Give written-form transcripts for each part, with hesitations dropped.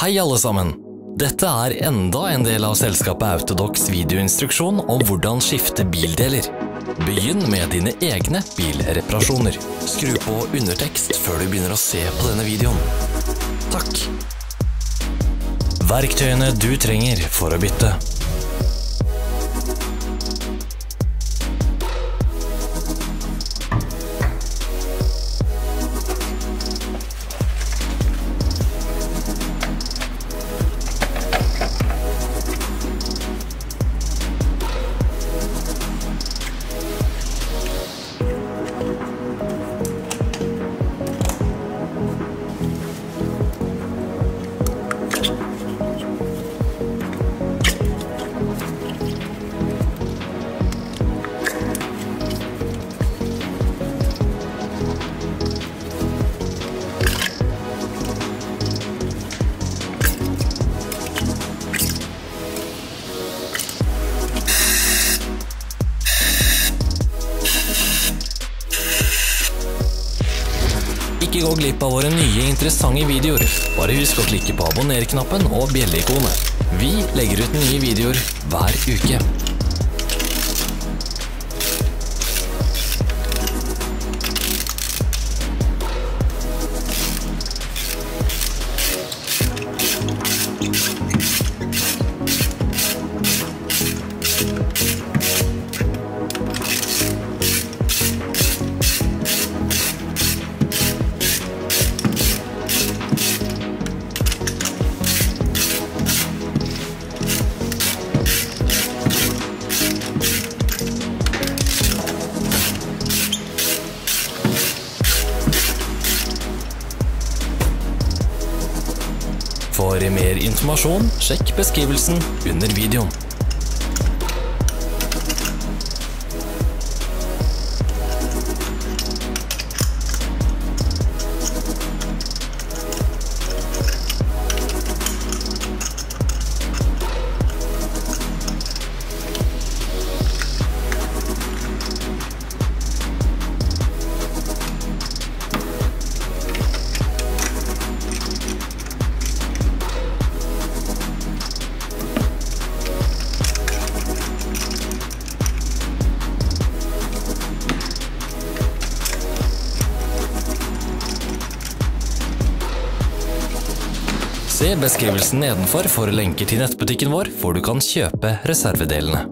Hei alle sammen! Dette er enda en del av selskapet Autodocs videoinstruksjon om hvordan skifte bildeler. Begynn med dine egne bilreparasjoner. Skru på undertekst før du begynner å se på denne videoen. Takk! Verktøyene du trenger for å bytte. Ikke gå glipp av våre nye interessante videoer. Bare husk å klikke på abonner-knappen og bjelle-ikonet. Vi legger ut nye videoer hver uke. For mer informasjon, sjekk beskrivelsen under videoen. Se beskrivelsen nedenfor for lenker til nettbutikken vår, hvor du kan kjøpe reservedelene.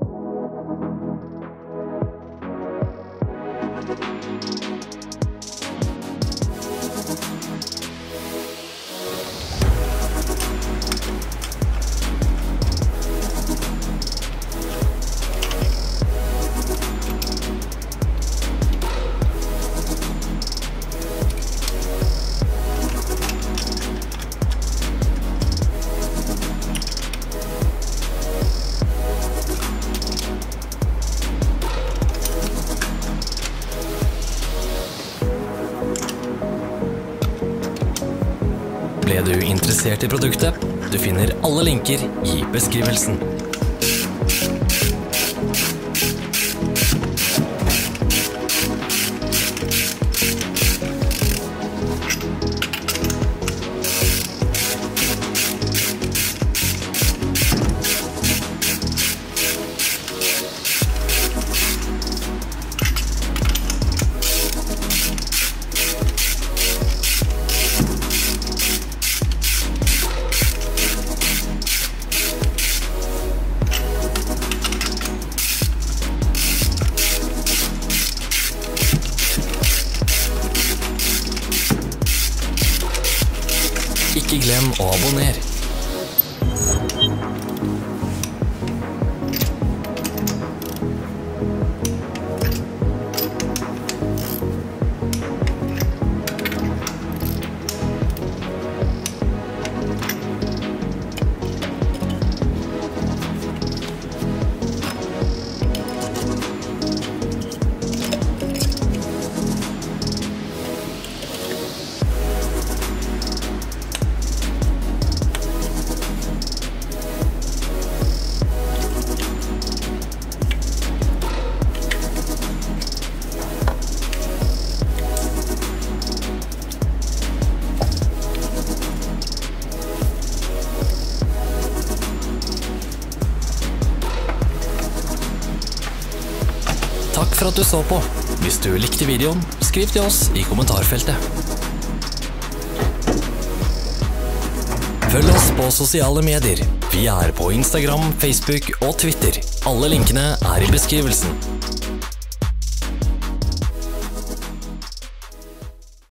Ble du interessert i produktet? Du finner alle linker i beskrivelsen. Ikke glem å abonnere. Takk for at du så på. Hvis du likte videoen, skriv til oss i kommentarfeltet. Følg oss på sosiale medier. Vi er på Instagram, Facebook og Twitter. Alle linkene er i beskrivelsen.